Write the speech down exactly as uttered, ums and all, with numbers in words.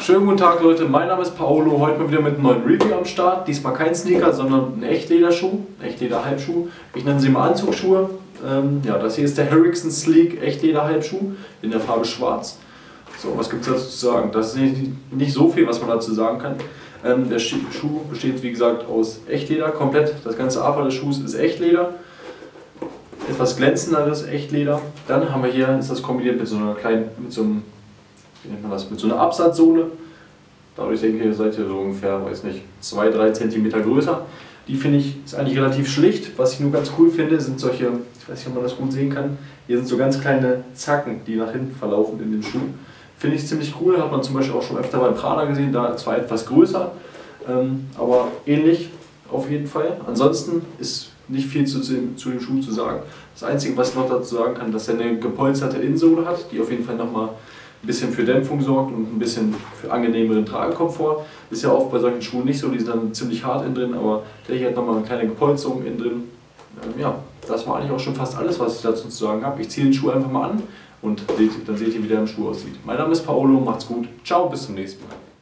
Schönen guten Tag Leute, mein Name ist Paolo, heute mal wieder mit einem neuen Review am Start. Diesmal kein Sneaker, sondern ein Echtlederschuh, Echtleder-Halbschuh. Ich nenne sie mal Anzugsschuhe. Ähm, ja, das hier ist der Harrison Sleek Echtleder-Halbschuh in der Farbe Schwarz. So, was gibt es dazu zu sagen? Das ist nicht, nicht so viel, was man dazu sagen kann. Ähm, der Schuh besteht wie gesagt aus Echtleder komplett. Das ganze Upper des Schuhs ist Echtleder. Etwas glänzenderes Echtleder. Dann haben wir hier, ist das kombiniert mit so einer kleinen, mit so einem, wie nennt man das, mit so einer Absatzsohle. Dadurch denke ich, ihr seid ihr so ungefähr, weiß nicht, zwei bis drei Zentimeter größer. Die finde ich, ist eigentlich relativ schlicht. Was ich nur ganz cool finde, sind solche, ich weiß nicht, ob man das gut sehen kann, hier sind so ganz kleine Zacken, die nach hinten verlaufen in den Schuh. Finde ich ziemlich cool, hat man zum Beispiel auch schon öfter beim Prada gesehen, da zwar etwas größer, ähm, aber ähnlich auf jeden Fall. Ansonsten ist nicht viel zu, zu dem Schuh zu sagen. Das Einzige, was ich noch dazu sagen kann, dass er eine gepolsterte Innensohle hat, die auf jeden Fall nochmal ein bisschen für Dämpfung sorgt und ein bisschen für angenehmeren Tragekomfort. Ist ja oft bei solchen Schuhen nicht so, die sind dann ziemlich hart innen drin, aber der hier hat nochmal eine kleine Gepolsterung innen drin. Ähm, ja, das war eigentlich auch schon fast alles, was ich dazu zu sagen habe. Ich ziehe den Schuh einfach mal an und dann seht ihr, wie der im Schuh aussieht. Mein Name ist Paolo, macht's gut, ciao, bis zum nächsten Mal.